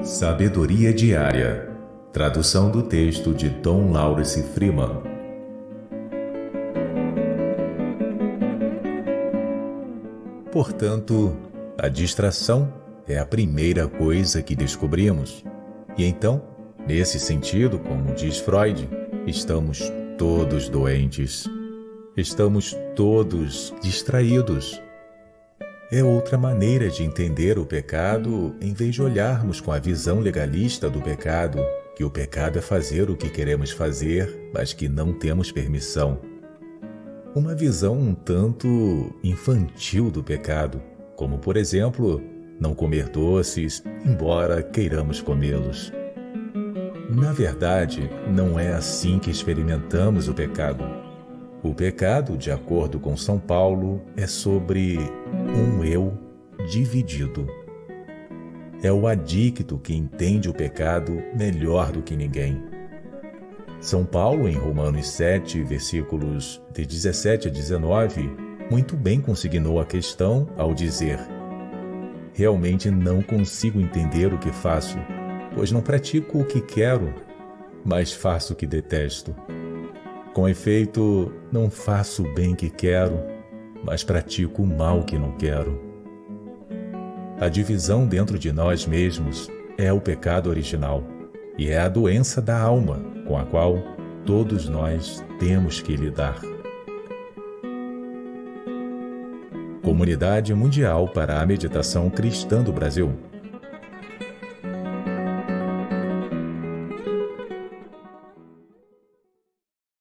Sabedoria Diária. Tradução do texto de Tom Lawrence Freeman. Portanto, a distração é a primeira coisa que descobrimos. E então, nesse sentido, como diz Freud, estamos todos doentes. Estamos todos distraídos. É outra maneira de entender o pecado em vez de olharmos com a visão legalista do pecado, que o pecado é fazer o que queremos fazer, mas que não temos permissão. Uma visão um tanto infantil do pecado, como, por exemplo, não comer doces, embora queiramos comê-los. Na verdade, não é assim que experimentamos o pecado. O pecado, de acordo com São Paulo, é sobre um eu dividido. É o adicto que entende o pecado melhor do que ninguém. São Paulo, em Romanos 7, versículos de 17 a 19, muito bem consignou a questão ao dizer: realmente não consigo entender o que faço, pois não pratico o que quero, mas faço o que detesto. Com efeito, não faço o bem que quero, mas pratico o mal que não quero. A divisão dentro de nós mesmos é o pecado original e é a doença da alma com a qual todos nós temos que lidar. Comunidade Mundial para a Meditação Cristã do Brasil.